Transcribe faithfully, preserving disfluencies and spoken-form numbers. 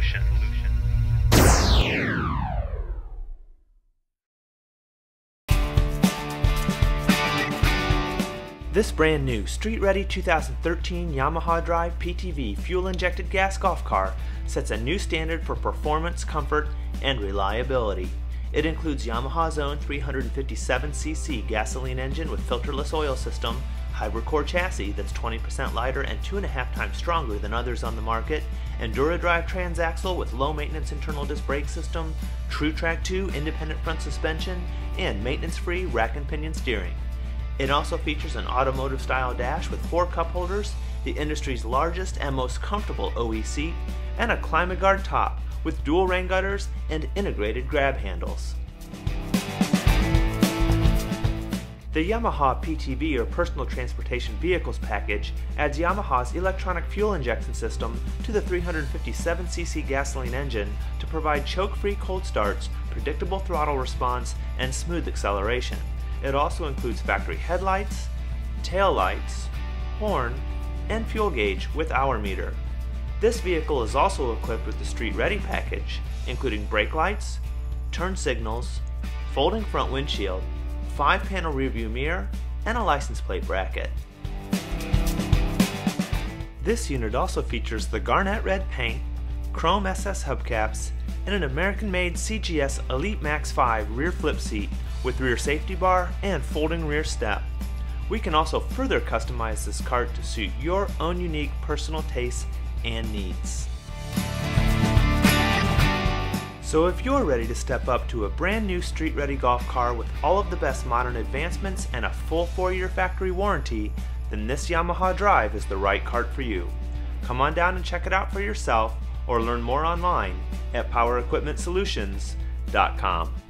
Solution. This brand new street-ready two thousand thirteen Yamaha Drive P T V fuel-injected gas golf car sets a new standard for performance, comfort, and reliability. It includes Yamaha's own three hundred fifty-seven c c gasoline engine with filterless oil system, hybrid core chassis that's twenty percent lighter and two and a half times stronger than others on the market, Endura Drive transaxle with low-maintenance internal disc brake system, True Track two independent front suspension, and maintenance-free rack and pinion steering. It also features an automotive-style dash with four cup holders, the industry's largest and most comfortable O E seat, and a ClimateGuard top with dual rain gutters and integrated grab handles. The Yamaha P T V, or Personal Transportation Vehicles package, adds Yamaha's electronic fuel injection system to the three hundred fifty-seven c c gasoline engine to provide choke-free cold starts, predictable throttle response, and smooth acceleration. It also includes factory headlights, tail lights, horn, and fuel gauge with hour meter. This vehicle is also equipped with the Street Ready package, including brake lights, turn signals, folding front windshield, five panel rearview mirror, and a license plate bracket. This unit also features the Garnet red paint, chrome S S hubcaps, and an American-made C G S Elite Max five rear flip seat with rear safety bar and folding rear step. We can also further customize this cart to suit your own unique personal tastes and needs. So if you're ready to step up to a brand new street-ready golf car with all of the best modern advancements and a full four-year factory warranty, then this Yamaha Drive is the right cart for you. Come on down and check it out for yourself, or learn more online at power equipment solutions dot com.